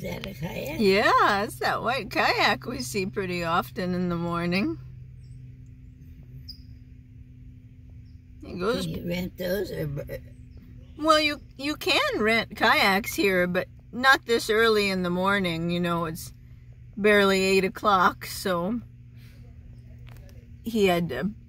Is that a kayak? Yeah, it's that white kayak we see pretty often in the morning. It goes. Can you rent those? Well, you can rent kayaks here, but not this early in the morning. You know, it's barely 8 o'clock, so he had to